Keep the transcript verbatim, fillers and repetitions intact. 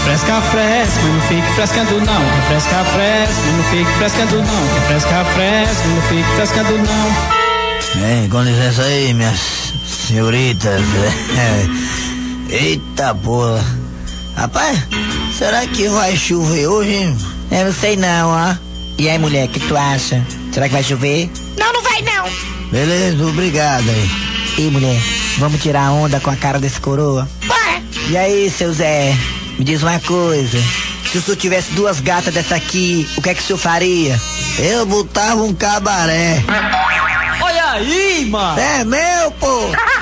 Refresca, fresca, mas não fique frescando não. Refresca, fresca, mas não fique frescando não. Refresca, fresca, mas não fique frescando não. É, com licença aí, minhas senhoritas. Eita porra. Rapaz, será que vai chover hoje, hein? Eu não sei não, ó. E aí, mulher, o que tu acha? Será que vai chover? Não, não vai não. Beleza, obrigado aí. E mulher, vamos tirar onda com a cara desse coroa? Bora. E aí, seu Zé, me diz uma coisa. Se o senhor tivesse duas gatas dessa aqui, o que é que o senhor faria? Eu botava um cabaré. Olha aí, mano. É meu, pô.